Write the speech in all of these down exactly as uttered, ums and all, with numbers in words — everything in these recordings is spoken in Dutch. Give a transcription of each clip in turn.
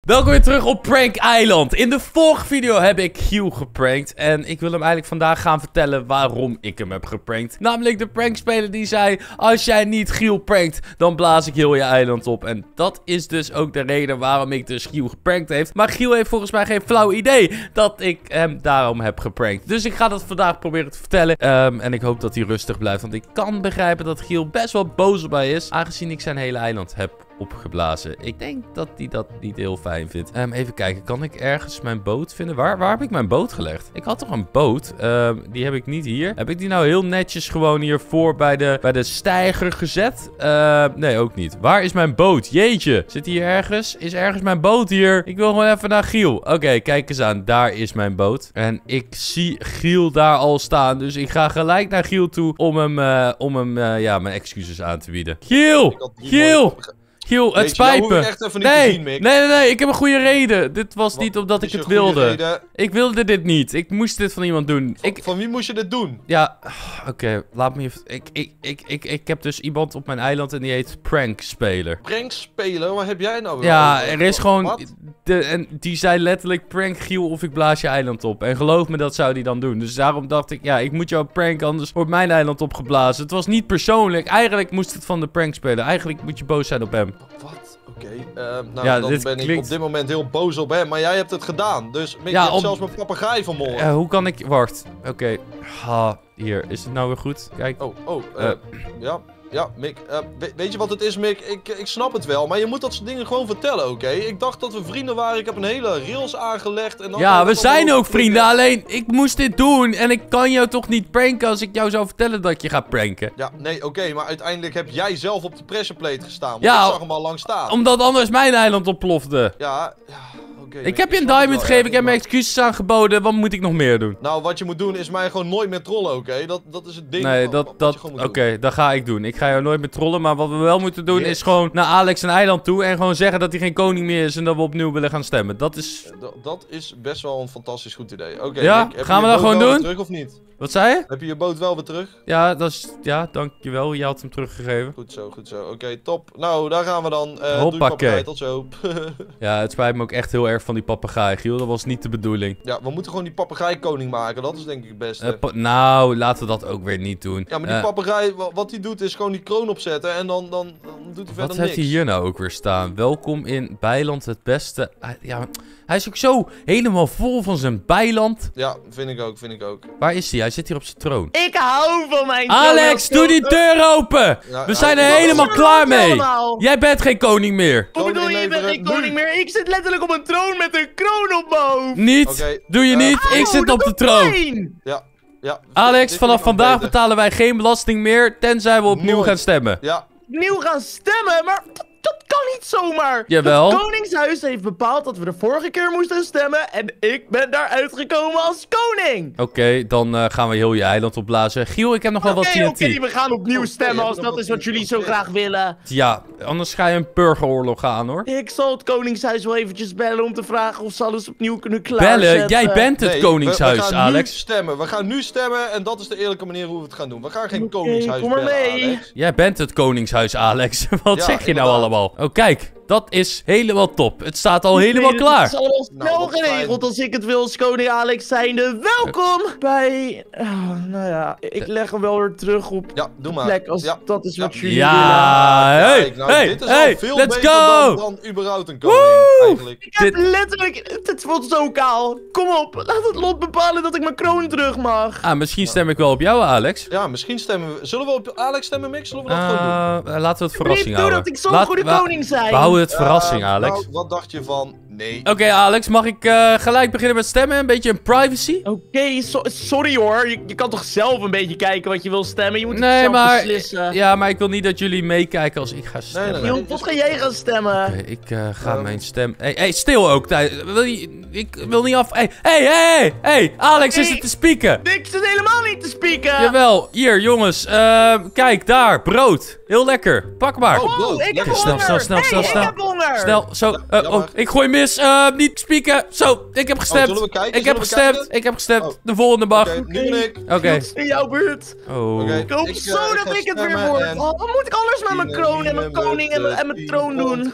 Welkom weer terug op Prank Island. In de vorige video heb ik Giel geprankt. En ik wil hem eigenlijk vandaag gaan vertellen waarom ik hem heb geprankt. Namelijk de prankspeler die zei: als jij niet Giel prankt, dan blaas ik heel je eiland op. En dat is dus ook de reden waarom ik dus Giel geprankt heeft. Maar Giel heeft volgens mij geen flauw idee dat ik hem daarom heb geprankt. Dus ik ga dat vandaag proberen te vertellen. Um, en ik hoop dat hij rustig blijft. Want ik kan begrijpen dat Giel best wel boos op mij is. Aangezien ik zijn hele eiland heb opgeblazen. Ik denk dat hij dat niet heel fijn vindt. Um, even kijken, kan ik ergens mijn boot vinden? Waar, waar heb ik mijn boot gelegd? Ik had toch een boot? Um, die heb ik niet hier. Heb ik die nou heel netjes gewoon hiervoor bij de, bij de steiger gezet? Uh, nee, ook niet. Waar is mijn boot? Jeetje. Zit hier ergens? Is ergens mijn boot hier? Ik wil gewoon even naar Giel. Oké, okay, kijk eens aan. Daar is mijn boot. En ik zie Giel daar al staan. Dus ik ga gelijk naar Giel toe om hem, uh, om hem uh, ja, mijn excuses aan te bieden. Giel! Giel! Giel, het spijt me. Nee, zien, nee, nee, nee, ik heb een goede reden. Dit was Wat niet omdat ik het wilde. Reden? Ik wilde dit niet. Ik moest dit van iemand doen. Van, ik... van wie moest je dit doen? Ja, oké, okay, laat me even... Ik, ik, ik, ik, ik heb dus iemand op mijn eiland en die heet Prankspeler. Prankspeler? Wat heb jij nou weer? Ja, er is gewoon... De, en die zei letterlijk: prank Giel of ik blaas je eiland op. En geloof me, dat zou die dan doen. Dus daarom dacht ik, ja, ik moet jou pranken, anders wordt mijn eiland opgeblazen. Het was niet persoonlijk. Eigenlijk moest het van de prankspeler. Eigenlijk moet je boos zijn op hem. Wat? Oké, okay. uh, nou ja, dan ben klinkt... ik op dit moment heel boos op hem, maar jij hebt het gedaan. Dus ik ja, heb op... zelfs mijn papegaai vermoord. Uh, hoe kan ik... Wacht, oké. Okay. Ah, hier, is het nou weer goed? Kijk. Oh, oh, uh, uh. ja. Ja, Mick, uh, we, weet je wat het is, Mick? Ik, ik snap het wel, maar je moet dat soort dingen gewoon vertellen, oké? Okay? Ik dacht dat we vrienden waren, ik heb een hele rails aangelegd en dan... Ja, we zijn ook vrienden, alleen ik moest dit doen en ik kan jou toch niet pranken als ik jou zou vertellen dat je gaat pranken. Ja, nee, oké, okay, maar uiteindelijk heb jij zelf op de pressure plate gestaan, want ja, ik zag hem al lang staan. Omdat anders mijn eiland ontplofte. Ja, ja... Okay, ik heb je een diamond gegeven, ik heb mijn excuses aangeboden. Wat moet ik nog meer doen? Nou, wat je moet doen is mij gewoon nooit meer trollen, oké? Okay? Dat, dat is het ding. Nee, dat... dat Oké, okay, dat ga ik doen. Ik ga jou nooit meer trollen, maar wat we wel moeten doen yes. is gewoon naar Alex en eiland toe en gewoon zeggen dat hij geen koning meer is en dat we opnieuw willen gaan stemmen. Dat is... D dat is best wel een fantastisch goed idee. Oké, okay, ja, Nick, gaan we dat gewoon doen? Terug of niet? Wat zei je? Heb je je boot wel weer terug? Ja, dat is... Ja, dankjewel. Je had hem teruggegeven. Goed zo, goed zo. Oké, okay, top. Nou, daar gaan we dan. Uh, Hoppakee. Tot zo. Ja, het spijt me ook echt heel erg van die papegaai, Giel. Dat was niet de bedoeling. Ja, we moeten gewoon die papegaai koning maken. Dat is denk ik het beste. Uh, nou, laten we dat ook weer niet doen. Ja, maar die uh, papegaai, wat hij doet is gewoon die kroon opzetten en dan, dan, dan doet hij verder wat niks. Wat heeft hij hier nou ook weer staan? Welkom in Bijland, het beste... Uh, ja, hij is ook zo helemaal vol van zijn bijland. Ja, vind ik ook, vind ik ook. Waar is hij? Hij zit hier op zijn troon. Ik hou van mijn Alex, doe die deur open! Ja, We zijn er helemaal klaar mee! Allemaal. Jij bent geen koning meer! Hoe bedoel je, je bent geen koning meer? Ik zit letterlijk op een troon met een kroon op mijn hoofd! Niet! Okay. Doe je uh, niet! Ik oh, zit op de troon! Pijn. Ja, ja. Alex, vanaf vandaag beter. betalen wij geen belasting meer, tenzij we opnieuw Nooit. gaan stemmen. Ja. Opnieuw gaan stemmen? Maar... Dat kan niet zomaar. Jawel. Het Koningshuis heeft bepaald dat we de vorige keer moesten stemmen. En ik ben daar uitgekomen als koning. Oké, okay, dan uh, gaan we heel je eiland opblazen. Giel, ik heb nog wel okay, wat T N T. Oké, okay, we gaan opnieuw stemmen als dat is wat jullie zo graag willen. Ja, anders ga je een burgeroorlog aan, hoor. Ik zal het Koningshuis wel eventjes bellen om te vragen of ze alles opnieuw kunnen klaarzetten. Bellen? Jij bent het nee, Koningshuis, we, we gaan Alex. Nu stemmen. We gaan nu stemmen en dat is de eerlijke manier hoe we het gaan doen. We gaan geen okay, Koningshuis kom maar bellen, mee. Alex. Jij bent het Koningshuis, Alex. Wat ja, zeg je inderdaad. nou allemaal? Oh, kijk. Dat is helemaal top. Het staat al helemaal nee, klaar. Het is allemaal snel nou, geregeld als ik het wil als koning Alex zijnde. Welkom bij... Oh, nou ja, ik leg hem wel weer terug op ja, doe maar. de plek als ja. dat is wat ja. jullie ja. willen. Hey, Kijk, nou, hey, dit is hey, al veel let's beter go. Dan, dan überhaupt een koning, Woe! eigenlijk. Ik heb dit... letterlijk... Het voelt zo kaal. Kom op, laat het lot bepalen dat ik mijn kroon terug mag. Ah, misschien stem ja. ik wel op jou, Alex. Ja, misschien stemmen we... Zullen we op Alex stemmen, Mick? Zullen we dat uh, gewoon doen? Laten we het verrassing Niet houden. Doe dat, ik zal een goede we, koning zijn. We houden het verrassing, uh, Alex. Nou, wat dacht je van... Nee. Oké, okay, Alex, mag ik uh, gelijk beginnen met stemmen? Een beetje een privacy? Oké, okay, so sorry hoor. Je, je kan toch zelf een beetje kijken wat je wil stemmen? Je moet nee, het zelf maar, beslissen. Ja, maar ik wil niet dat jullie meekijken als ik ga stemmen. Nee, nee, nee. Wat ga jij gaan stemmen? Oké, okay, ik uh, ga um. mijn stem... Hé, hey, hey, stil ook. Wil je... Ik wil niet af... Hé, hé, hé, hé, Alex, hey, is het te spieken? Ik zit helemaal niet niet te spieken. Jawel, hier jongens. Uh, kijk, daar, brood. Heel lekker. Pak maar. Oh, Oh, ik heb Lekker. honger. Snel, snel, snel, Hey, snel, ik snel. heb honger. Snel, zo. Ja, Uh, oh, ik gooi mis. Uh, niet spieken. Zo, ik heb gestemd. zullen we kijken? Ik heb Zullen we gestemd. kijken? Ik heb gestemd. Oh. De volgende mag. Oké, Oké. nu ben ik. Goed, in jouw buurt. Oh. Oké. Ik hoop Ik, zo eh, ik dat ga ik het weer stemmen word. en- Oh, wat moet ik anders met mijn kroon en mijn koning en mijn, en mijn troon doen?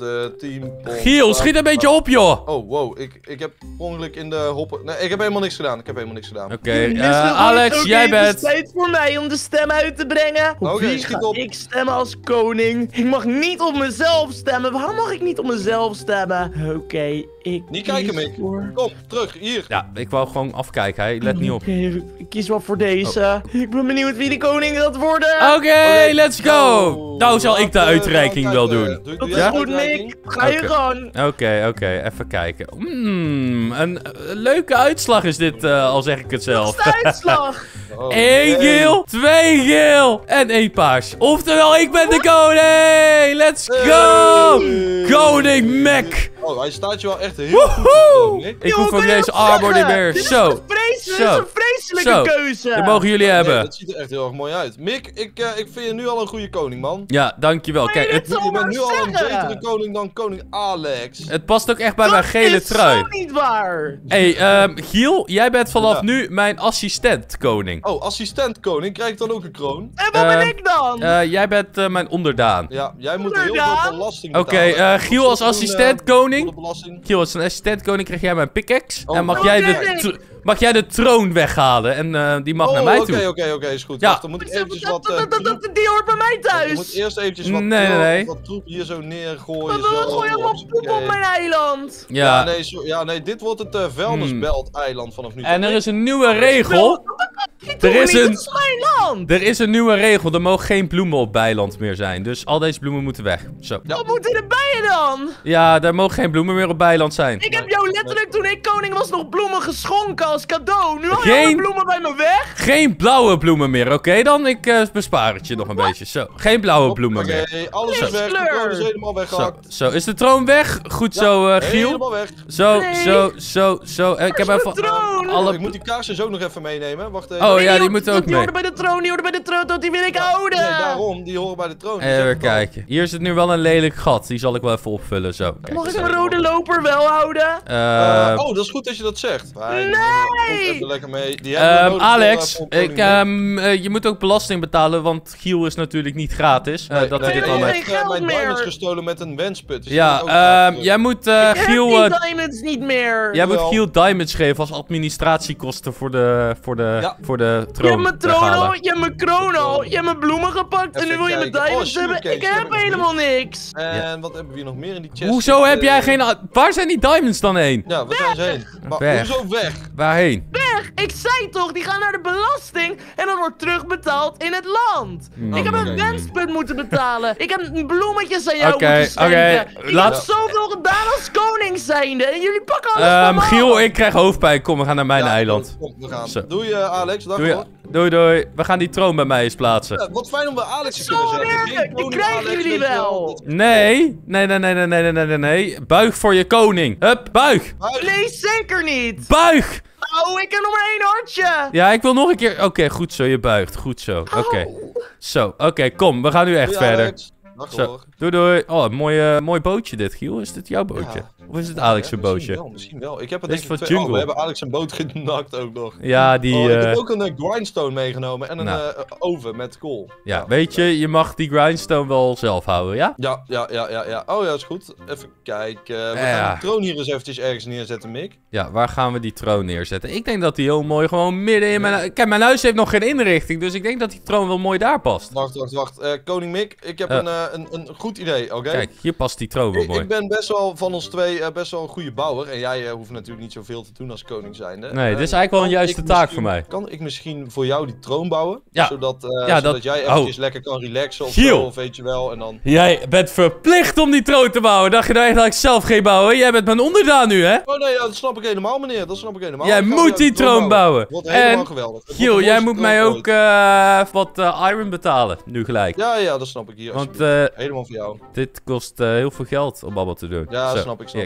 Giel, schiet een beetje op, joh. Oh, wow. Ik, ik heb per ongeluk in de hoppen... Nee, ik heb helemaal niks gedaan. Ik heb helemaal niks gedaan. Oké, Dit is uh, goed. Alex, Oké, jij het is bent... tijd voor mij om de stem uit te brengen. Op Oké, wie schiet ga op. ik stemmen als koning? Ik mag niet op mezelf stemmen. Waarom mag ik niet op mezelf stemmen? Oké, ik Niet kijken, kies Mick. voor... Kom, terug. Hier. Ja, ik wou gewoon afkijken, hè. Let niet op. Oké, ik kies wel voor deze. Ik ben benieuwd wie de koning gaat worden. Oké, Oké. let's go. Oh, Nou zal ik de laten we uitreiking gaan wel kijken. doen. Doe, Dat doe is jij de goed, uitreiking? Nick. Ga je Oké. gang. Oké, oké, even kijken. Hmm, een uh, leuke uitslag is dit, uh, al zeg ik het zelf. Dat is de uitslag. Oh, Eén nee. geel, twee geel en één paars. Oftewel, ik ben de koning! Let's go! Hey. Koning Mac! Oh, hij staat je wel echt heel Woehoe! goed. Nick. Ik Yo, hoef kan ook je deze wat armor niet zeggen? meer. Dit is Zo, toch vreselijk? Dit Zo. is een vreselijke Zo. keuze. dat mogen jullie Nee, hebben. dat ziet er echt heel erg mooi uit. Mick, ik, uh, ik vind je nu al een goede koning, man. Ja, dankjewel. Kan je Kijk, dit het, zo Je bent maar nu al een zeggen? betere koning dan koning Alex. het past ook echt bij mijn Dat gele is trui. zo niet waar. Hé, hey, um, Giel, jij bent vanaf Ja. nu mijn assistent, koning. Oh, assistent koning, krijg ik dan ook een kroon? En wat Eh, ben ik dan? Uh, jij bent uh, mijn onderdaan. Ja, jij moet heel Inderdaad. veel belasting Oké, betalen. uh, Giel Wat als doen, uh, assistent, voor de koning. belasting? Giel als een assistent, koning, krijg jij mijn pickaxe. Oh, en mag oh, jij, oké. de tr- mag jij de troon weghalen. En uh, die mag Oh, naar mij oké, toe. oké, oké, is goed. Ja. Wacht, dan moet ik eventjes wat... Dat- eh, dat- dat- troep- dat- Die hoort bij mij Ik thuis. moet eerst eventjes wat, Nee, nee, nee. wat troep hier zo neergooien. Wat Zo. gooi je allemaal poep op Oké. mijn eiland? Ja, Ja, nee, zo, ja, nee, dit wordt het uh, vuilnisbelt-eiland vanaf nu. en er toe. is een nieuwe regel. Er is een- Dat is mijn land. Er is een nieuwe regel. Er mogen geen bloemen op bijland meer zijn. Dus al deze bloemen moeten weg. Zo. Ja. Wat moeten de bijen dan? Ja, daar mogen geen bloemen meer op bijland zijn. Ik heb jou letterlijk toen ik koning was nog bloemen geschonken als cadeau. Nu haal je Geen- alle bloemen bij me weg. Geen blauwe bloemen meer, oké dan? Ik uh, bespaar het je nog een beetje. Zo, geen blauwe bloemen Oké, meer. alles is weg. De Kleur. kroon is helemaal Zo, weggehakt. zo, is de troon weg? Goed zo, uh, Giel. Helemaal weg. Zo, Nee. zo, zo, zo. Eh, Ik heb Waar is even de troon? alle... Ik moet die kaarsjes ook nog even meenemen. Wacht even. Oh Nee, ja, die hoort- moeten ook Die mee. horen bij de troon, die horen bij de troon, dat die wil ik houden. Nee, daarom. Die horen bij de troon. Die zeg Even ik al. kijken. Hier zit nu wel een lelijk gat. Die zal ik wel even opvullen. Zo. Kijk, Mag ik zo. een rode loper wel houden? Eh, Eh, oh, dat is goed dat je dat zegt. Fijn, Nee! daar gaan we ook even lekker mee. Die hebben we ehm, nodig voor, Alex, eh, voor koning ik, Mick. ehm, eh, je moet ook belasting betalen, want Giel is natuurlijk niet gratis. Eh, Nee, dat nee, we dit nee, al nee, met... geen geld mijn meer. diamonds gestolen met een wensput. Dus Ja, die moet ook graag, ehm, eh, jij moet uh, Ik heb Giel... die eh, diamonds niet meer. Jij moet Jawel. Giel diamonds geven als administratiekosten voor de, voor de, Ja. voor de Je troon. hebt mijn troon weghalen. al, je hebt mijn kroon al, je hebt mijn bloemen gepakt en Even nu wil je mijn kijken. Oh, diamonds hebben. sugarcane, Ik heb sugarcane. helemaal niks. En wat hebben we hier nog meer in die chest? Hoezo heb Eh, jij geen... a- Waar zijn die diamonds dan heen? Ja, waar zijn ze heen? Maar Weg. hoezo weg? Waarheen? Weg! Ik zei toch, die gaan naar de belasting en dat wordt terugbetaald in het land. Hmm. Ik heb een oké. wenspunt moeten betalen. Ik heb bloemetjes aan jou Oké, moeten schenken. oké, Ik laat- heb zoveel gedaan als koning zijnde en jullie pakken alles Ehm van me Giel, af. ik krijg hoofdpijn. Kom, we gaan naar mijn Ja, eiland. Kom, we gaan. Zo. Doei uh, Alex, dag Doei, hoor. doei, doei. We gaan die troon bij mij eens plaatsen. Ja, wat fijn om bij Alex te Zo kunnen zeggen. werkt Geen het, die koning krijgen Alex, jullie weet je wel. Dat- Nee, nee, nee, nee, nee, nee, nee, nee, nee. Buig voor je koning. Hup, buig. Buig. Nee, zeker niet. Buig. Oh, ik heb nog maar één hartje. Ja, ik wil nog een keer... Oké, goed zo, je buigt. Goed zo. Oké. Zo, oké, kom. We gaan nu echt Doei, verder. Alex. Dag Zo, hoor. doei doei. Oh, een mooi, eh, mooi bootje dit, Giel. Is dit jouw bootje? Ja. Of is het Alex' Ja, zijn misschien bootje? wel, misschien wel. Ik heb het Dit denk is ik van twee... Oh, Jungle. we hebben Alex zijn boot genakt ook nog. Ja, die... Oh, ik eh, heb ook een uh, grindstone meegenomen en een Nou. eh, oven met kool. Ja, weet je, je mag die grindstone wel zelf houden, ja? Ja, ja, ja, ja, ja. Oh ja, is goed. Even kijken. We Ja. gaan de troon hier eens eventjes ergens neerzetten, Mick. Ja, waar gaan we die troon neerzetten? Ik denk dat die heel mooi gewoon midden in mijn... Kijk, mijn huis heeft nog geen inrichting, dus ik denk dat die troon wel mooi daar past. Wacht, wacht, wacht. Eh, koning Mick, ik heb Eh. een, eh, een, een goed idee, oké? Kijk, hier past die troon wel Ik, mooi. ik ben best wel van ons twee eh, best wel een goede bouwer. En jij eh, hoeft natuurlijk niet zoveel te doen als koning zijnde. Nee, Eh, dit is eigenlijk wel een kan juiste ik taak misschien- voor mij. Kan ik misschien voor jou die troon bouwen? Ja. Zodat, eh, Ja, zodat dat- jij oh. eventjes lekker kan relaxen of Giel. zo, of weet je wel. En dan... Jij bent verplicht om die troon te bouwen. Dacht je nou echt dat ik zelf geen bouwen? Jij bent mijn onderdaan nu, hè? Oh nee, ja, dat snap ik helemaal, meneer. Dat snap ik helemaal. Jij Ik ga moet voor jou die troon bouwen. Wordt helemaal En, geweldig. Het wordt Giel, de jij mooiste moet mij troon ook ooit. eh, wat eh, iron betalen. Nu gelijk. Ja, ja, dat snap ik hier. Want alsjeblieft. eh, Helemaal voor jou. dit kost eh, heel veel geld om allemaal te doen. Ja, Zo, snap ik, snap hier,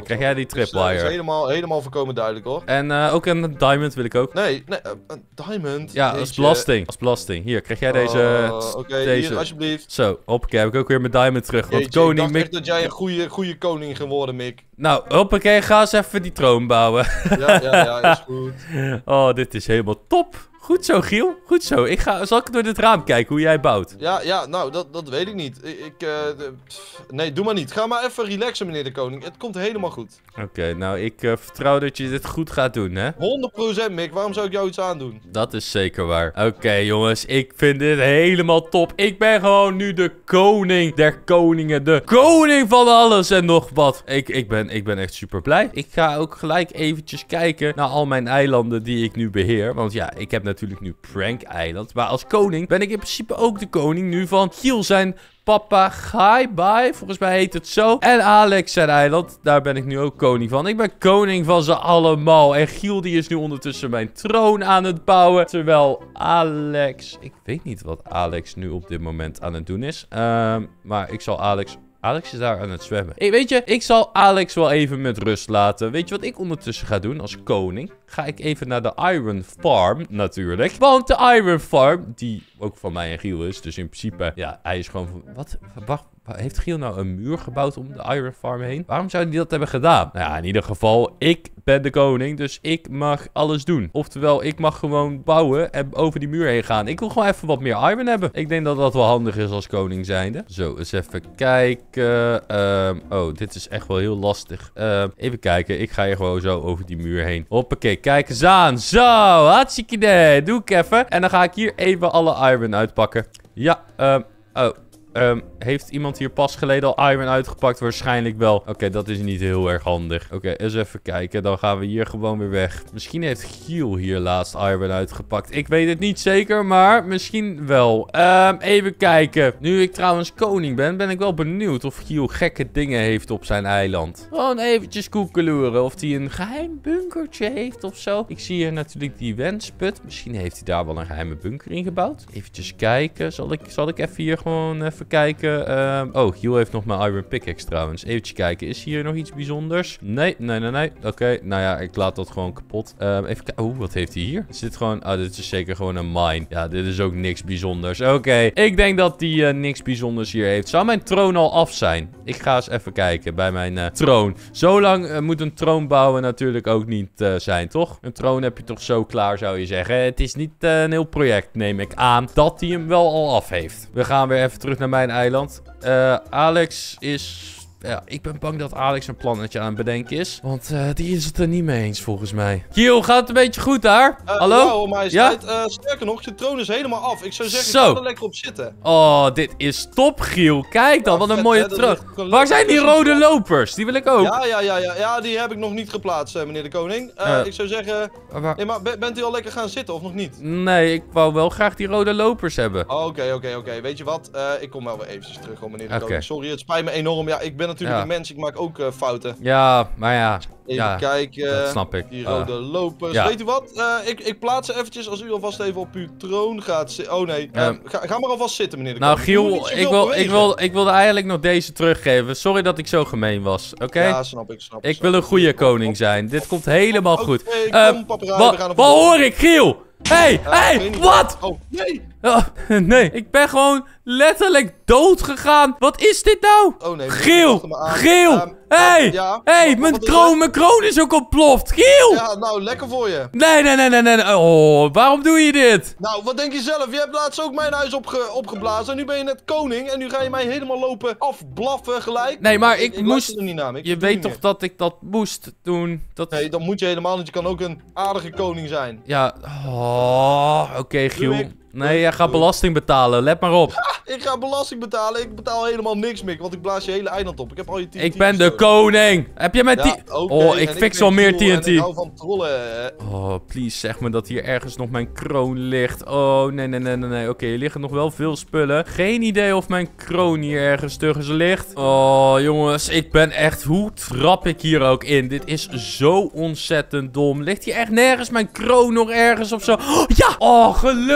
krijg jij die Dus, eh, tripwire. dat is helemaal, helemaal voorkomen duidelijk, hoor. En uh, ook een diamond wil ik ook. Nee, nee, uh, een diamond. Ja, dat is belasting. Dat is belasting. Hier, krijg jij deze. Uh, Oké, okay, deze. hier, alsjeblieft. Zo, hoppakee, heb ik ook weer mijn diamond terug. Want Jeetje, koning ik dacht Mick... echt dat jij een goede, goede koning geworden, Mick. Nou, hoppakee, ga eens even die troon bouwen. Ja, ja, ja, is goed. Oh, dit is helemaal top. Goed zo, Giel. Goed zo. Ik ga, zal ik door dit raam kijken hoe jij bouwt? Ja, ja, nou, dat, dat weet ik niet. Ik, ik uh, de, pff, nee, doe maar niet. Ga maar even relaxen, meneer de koning. Het komt helemaal goed. Oké, okay, nou, ik uh, vertrouw dat je dit goed gaat doen, hè? honderd procent, Mick. Waarom zou ik jou iets aandoen? Dat is zeker waar. Oké, okay, jongens. Ik vind dit helemaal top. Ik ben gewoon nu de koning der koningen. De koning van alles en nog wat. Ik, ik, ben, ik ben echt super blij. Ik ga ook gelijk eventjes kijken naar al mijn eilanden die ik nu beheer. Want ja, ik heb natuurlijk nu Prank-eiland. Maar als koning ben ik in principe ook de koning nu van Giel zijn papegaai bij. Volgens mij heet het zo. En Alex zijn eiland. Daar ben ik nu ook koning van. Ik ben koning van ze allemaal. En Giel die is nu ondertussen mijn troon aan het bouwen. Terwijl Alex... Ik weet niet wat Alex nu op dit moment aan het doen is. Um, maar ik zal Alex... Alex is daar aan het zwemmen. Hey, weet je, ik zal Alex wel even met rust laten. Weet je wat ik ondertussen ga doen als koning? Ga ik even naar de Iron Farm, natuurlijk. Want de Iron Farm, die ook van mij en Giel is. Dus in principe, ja, hij is gewoon... Wat? Wacht, heeft Giel nou een muur gebouwd om de Iron Farm heen? Waarom zou hij dat hebben gedaan? Nou ja, in ieder geval, ik ben de koning. Dus ik mag alles doen. Oftewel, ik mag gewoon bouwen en over die muur heen gaan. Ik wil gewoon even wat meer iron hebben. Ik denk dat dat wel handig is als koning zijnde. Zo, eens even kijken. Um, oh, dit is echt wel heel lastig. Um, even kijken. Ik ga hier gewoon zo over die muur heen. Hoppakee, kijk eens aan. Zo, hartstikke idee. Doe ik even. En dan ga ik hier even alle iron uitpakken. Ja, um, oh. Um, heeft iemand hier pas geleden al iron uitgepakt? Waarschijnlijk wel. Oké, okay, dat is niet heel erg handig. Oké, okay, eens even kijken. Dan gaan we hier gewoon weer weg. Misschien heeft Giel hier laatst iron uitgepakt. Ik weet het niet zeker, maar misschien wel. Um, even kijken. Nu ik trouwens koning ben, ben ik wel benieuwd of Giel gekke dingen heeft op zijn eiland. Gewoon eventjes koekeloeren. Of hij een geheim bunkertje heeft of zo. Ik zie hier natuurlijk die wensput. Misschien heeft hij daar wel een geheime bunker ingebouwd. Eventjes kijken. Zal ik, zal ik even hier gewoon even kijken. Um, oh, Giel heeft nog mijn iron pickaxe trouwens. Even kijken. Is hier nog iets bijzonders? Nee, nee, nee, nee. Oké, okay. Nou ja, ik laat dat gewoon kapot. Um, even kijken. Oeh, wat heeft hij hier? Is dit gewoon... Oh, dit is zeker gewoon een mine. Ja, dit is ook niks bijzonders. Oké, okay. Ik denk dat die uh, niks bijzonders hier heeft. Zou mijn troon al af zijn? Ik ga eens even kijken bij mijn uh, troon. Zo lang uh, moet een troon bouwen natuurlijk ook niet uh, zijn, toch? Een troon heb je toch zo klaar, zou je zeggen. Het is niet uh, een heel project, neem ik aan, dat hij hem wel al af heeft. We gaan weer even terug naar mijn eiland. Uh, Alex is... Ja, ik ben bang dat Alex een plannetje aan het bedenken is. Want uh, die is het er niet mee eens, volgens mij. Giel, gaat het een beetje goed daar? Uh, Hallo? Ja, hoor, majesteit. Ja? Uh, sterker nog, je troon is helemaal af. Ik zou zeggen, Zo. ga er lekker op zitten. Oh, dit is top, Giel. Kijk dan, ja, wat een vet, mooie troon. Waar zijn die rode lopers? Die wil ik ook. Ja, ja, ja, ja. Ja, die heb ik nog niet geplaatst, uh, meneer de koning. Uh, uh, ik zou zeggen... Uh, nee, maar bent u al lekker gaan zitten, of nog niet? Nee, ik wou wel graag die rode lopers hebben. Oké, oké, oké. Weet je wat? Uh, ik kom wel weer eventjes terug, hoor, meneer de okay. koning. Sorry, het spijt me enorm. Ja, ik ben natuurlijk ja. een mens. Ik maak ook uh, fouten. Ja, maar ja. Even ja, kijken. Dat snap ik. Die rode uh, lopers. Ja. Weet u wat? Uh, ik, ik plaats ze eventjes als u alvast even op uw troon gaat zitten. Oh nee. Uh, um, ga, ga maar alvast zitten, meneer de nou, koning. Nou, Giel, ik, wil, ik, wil, ik wilde eigenlijk nog deze teruggeven. Sorry dat ik zo gemeen was. Oké? Okay? Ja, snap ik. Snap, ik snap. wil een goede koning zijn. Dit komt helemaal goed. Oké, okay, kom, papegaai, we gaan Wat hoor ik, Giel? Hey, uh, hey, wat? Oh, nee. Oh, nee, ik ben gewoon letterlijk dood gegaan. Wat is dit nou? Oh nee. Giel, Giel. Um, hey, ja, hey, wat, mijn wat kroon, mijn kroon is ook ontploft. Giel. Ja, nou, lekker voor je. Nee, nee, nee, nee, nee. Oh, waarom doe je dit? Nou, wat denk je zelf? Je hebt laatst ook mijn huis opge opgeblazen. En nu ben je net koning. En nu ga je mij helemaal lopen afblaffen gelijk. Nee, maar ik, ik, ik moest... er niet naar, ik je weet toch meer. dat ik dat moest doen? Dat... Nee, dat moet je helemaal niet. Je kan ook een aardige koning zijn. Ja, oh, oké, okay, Giel. Nee, jij gaat belasting betalen. Let maar op. Ha, ik ga belasting betalen. Ik betaal helemaal niks, Mick. Want ik blaas je hele eiland op. Ik heb al je T N T. Ik ben de koning. Heb je mijn ja, T N T? Okay, oh, ik fix wel meer T N T. Ik hou van trollen. Oh, please, zeg me dat hier ergens nog mijn kroon ligt. Oh, nee, nee, nee, nee, nee. Oké, okay, hier liggen nog wel veel spullen. Geen idee of mijn kroon hier ergens tussen ligt. Oh, jongens. Ik ben echt... Hoe trap ik hier ook in? Dit is zo ontzettend dom. Ligt hier echt nergens mijn kroon nog ergens of zo? Oh, ja! Oh, gelukkig maar.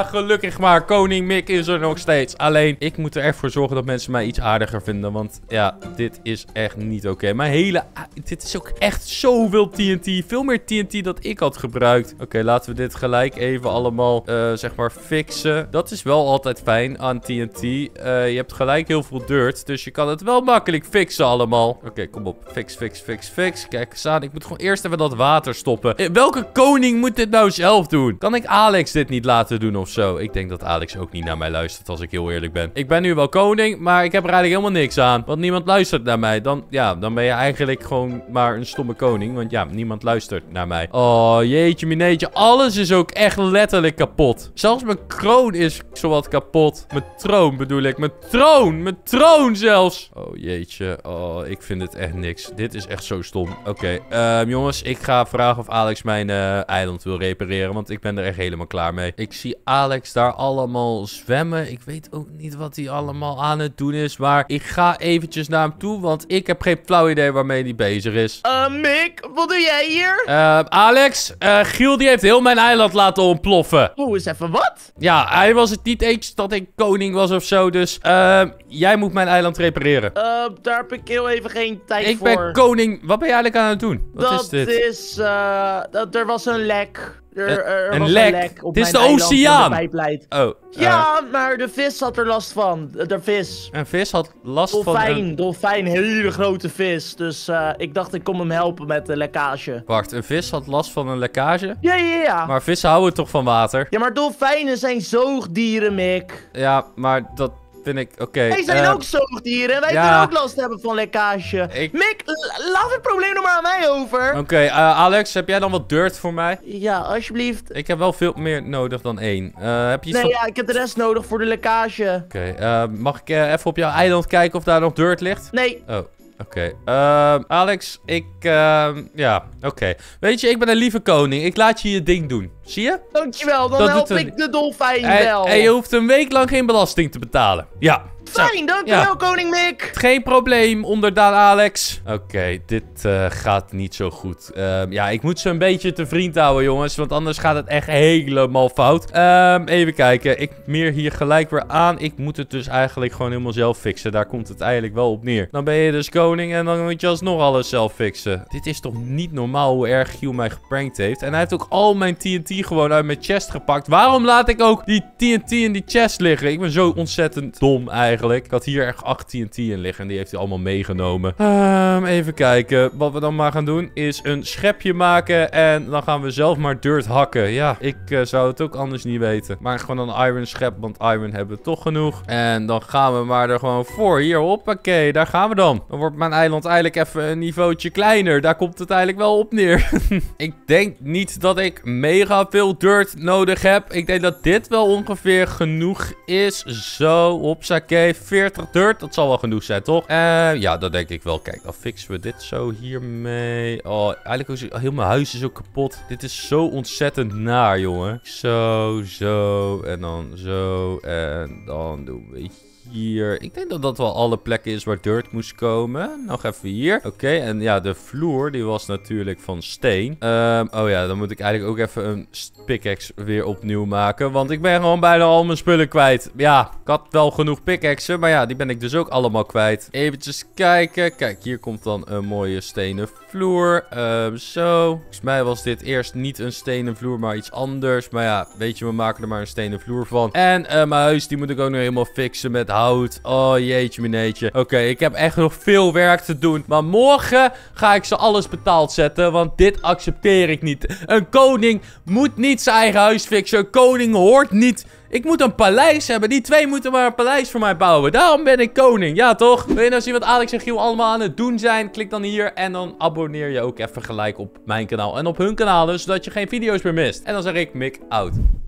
Ja, gelukkig maar. Koning Mick is er nog steeds. Alleen, ik moet er echt voor zorgen dat mensen mij iets aardiger vinden. Want ja, dit is echt niet oké. Okay. Mijn hele... Dit is ook echt zoveel T N T. Veel meer T N T dan ik had gebruikt. Oké, okay, laten we dit gelijk even allemaal, uh, zeg maar, fixen. Dat is wel altijd fijn aan T N T. Uh, je hebt gelijk heel veel dirt. Dus je kan het wel makkelijk fixen allemaal. Oké, okay, kom op. Fix, fix, fix, fix. Kijk eens aan. Ik moet gewoon eerst even dat water stoppen. Uh, welke koning moet dit nou zelf doen? Kan ik Alex dit niet laten doen of zo? Ik denk dat Alex ook niet naar mij luistert, als ik heel eerlijk ben. Ik ben nu wel koning, maar ik heb er eigenlijk helemaal niks aan. Want niemand luistert naar mij. Dan, ja, dan ben je eigenlijk gewoon maar een stomme koning. Want ja, niemand luistert naar mij. Oh, jeetje, mineetje. Alles is ook echt letterlijk kapot. Zelfs mijn kroon is zowat kapot. Mijn troon bedoel ik. Mijn troon. Mijn troon zelfs. Oh, jeetje. Oh, ik vind het echt niks. Dit is echt zo stom. Oké, okay, um, jongens. Ik ga vragen of Alex mijn uh, eiland wil repareren. Want ik ben er echt helemaal klaar mee. Ik zie Alex daar allemaal zwemmen. Ik weet ook niet wat hij allemaal aan het doen is. Maar ik ga eventjes naar hem toe. Want ik heb geen flauw idee waarmee hij bezig is. Uh, Mick, wat doe jij hier? Uh, Alex, uh, Giel die heeft heel mijn eiland laten ontploffen. Oh, eens even wat? Ja, hij was het niet eens dat ik koning was of zo. Dus uh, jij moet mijn eiland repareren. Uh, daar heb ik heel even geen tijd ik voor. Ik ben koning. Wat ben je eigenlijk aan het doen? Wat dat is dit? is, uh, dat er was een lek. Er, er, er een, was lek. een lek op Dit is de mijn oceaan. Oh. Uh, ja, maar de vis had er last van. De vis. Een vis had last dolfijn, van... Een... Dolfijn, hele grote vis. Dus uh, ik dacht ik kom hem helpen met de lekkage. Wacht, een vis had last van een lekkage? Ja, ja, ja. Maar vissen houden toch van water? Ja, maar dolfijnen zijn zoogdieren, Mick. Ja, maar dat... vind ik, oké. Okay. Wij zijn uh, ook zoogdieren en wij ja. kunnen ook last hebben van lekkage. Ik... Mick, laat het probleem nog maar aan mij over. Oké, okay, uh, Alex, heb jij dan wat dirt voor mij? Ja, alsjeblieft. Ik heb wel veel meer nodig dan één. Uh, heb je iets nee, van... ja, ik heb de rest nodig voor de lekkage. Oké, okay, uh, mag ik uh, even op jouw eiland kijken of daar nog dirt ligt? Nee. Oh. Oké, okay. uh, Alex, ik, uh, ja, oké. Okay. Weet je, ik ben een lieve koning. Ik laat je je ding doen. Zie je? Dankjewel, dan dat help een... ik de dolfijn en, wel. En je hoeft een week lang geen belasting te betalen. Ja. Fijn, dankjewel, ja. Koning Mick. Geen probleem, onderdaan Alex. Oké, okay, dit uh, gaat niet zo goed. Uh, ja, ik moet ze een beetje te vriend houden, jongens. Want anders gaat het echt helemaal fout. Uh, even kijken. Ik meer hier gelijk weer aan. Ik moet het dus eigenlijk gewoon helemaal zelf fixen. Daar komt het eigenlijk wel op neer. Dan ben je dus koning en dan moet je alsnog alles zelf fixen. Dit is toch niet normaal hoe erg Giel mij geprankt heeft. En hij heeft ook al mijn T N T gewoon uit mijn chest gepakt. Waarom laat ik ook die T N T in die chest liggen? Ik ben zo ontzettend dom eigenlijk. Ik had hier echt acht T N T in liggen. En die heeft hij allemaal meegenomen. Um, even kijken. Wat we dan maar gaan doen is een schepje maken. En dan gaan we zelf maar dirt hakken. Ja, ik uh, zou het ook anders niet weten. Maar gewoon een iron schep. Want iron hebben we toch genoeg. En dan gaan we maar er gewoon voor. Hier, hoppakee. Daar gaan we dan. Dan wordt mijn eiland eigenlijk even een niveautje kleiner. Daar komt het eigenlijk wel op neer. Ik denk niet dat ik mega veel dirt nodig heb. Ik denk dat dit wel ongeveer genoeg is. Zo, hopsakee. veertig dirt, dat zal wel genoeg zijn, toch? Uh, ja, dat denk ik wel. Kijk, dan fixen we dit zo hiermee. Oh, eigenlijk ook heel mijn huis is ook kapot. Dit is zo ontzettend naar, jongen. Zo, zo. En dan zo. En dan doen we hier. Ik denk dat dat wel alle plekken is waar dirt moest komen. Nog even hier. Oké, okay, en ja, de vloer, die was natuurlijk van steen. Um, oh ja, dan moet ik eigenlijk ook even een pickaxe weer opnieuw maken. Want ik ben gewoon bijna al mijn spullen kwijt. Ja, ik had wel genoeg pickaxen, maar ja, die ben ik dus ook allemaal kwijt. Eventjes kijken. Kijk, hier komt dan een mooie stenen vloer. Um, zo. Volgens mij was dit eerst niet een stenen vloer, maar iets anders. Maar ja, weet je, we maken er maar een stenen vloer van. En uh, mijn huis, die moet ik ook nog helemaal fixen met hout. Oh, jeetje, mineetje. Oké, okay, ik heb echt nog veel werk te doen. Maar morgen ga ik ze alles betaald zetten, want dit accepteer ik niet. Een koning moet niet zijn eigen huis fixen. Een koning hoort niet... Ik moet een paleis hebben. Die twee moeten maar een paleis voor mij bouwen. Daarom ben ik koning. Ja, toch? Wil je nou zien wat Alex en Giel allemaal aan het doen zijn? Klik dan hier. En dan abonneer je ook even gelijk op mijn kanaal. En op hun kanaal dus, zodat je geen video's meer mist. En dan zeg ik Mick out.